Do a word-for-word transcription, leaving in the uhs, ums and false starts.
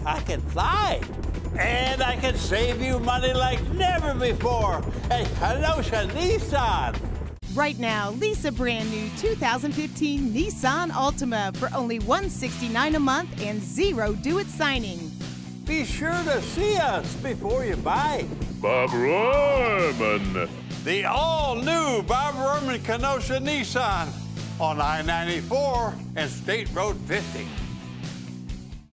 I can fly. And I can save you money like never before at Kenosha Nissan. Right now, lease a brand new two thousand fifteen Nissan Altima for only one hundred sixty-nine dollars a month and zero due at signing. Be sure to see us before you buy. Bob Rohrman. The all-new Bob Rohrman Kenosha Nissan on I ninety-four and State Road fifty.